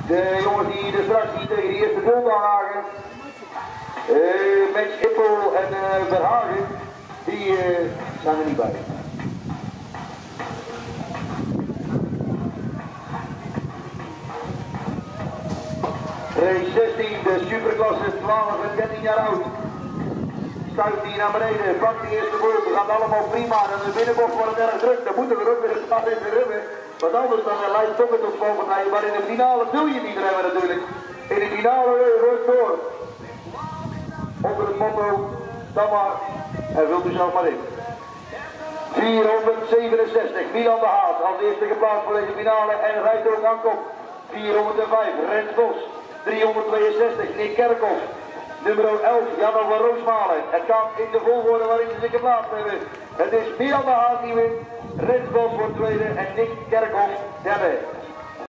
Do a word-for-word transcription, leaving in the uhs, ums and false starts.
De jongens die er straks niet tegen de eerste grond aanhaken. Uh, met Ippel en uh, Verhagen, die uh, zijn er niet bij. Race zestien, de superklasse twaalf en dertien jaar oud. Stuit die naar beneden, pakt die eerste boel, het gaat allemaal prima. En de binnenbocht wordt het erg druk, dan moeten we ook weer het start in de rubber. Want anders dan lijkt toch het op bovenrijden, maar in de finale wil je niet remmen natuurlijk. In de finale wordt door. Onder het motto, dan maar, en wilt u zelf maar in. vierhonderdzevenenzestig, Milan de Haas als eerste geplaatst voor deze finale en rijdt ook aan kop. vierhonderdvijf, Rens Bos. driehonderdtweeënzestig, Nick Kerkhoff. Nummer elf, Jan van Roosmalen. Het gaat in de volgorde waarin ze zich geplaatst hebben. Het is Milan de Haas die wint, Rens Bos wordt tweede en Nick Kerkhoff derde.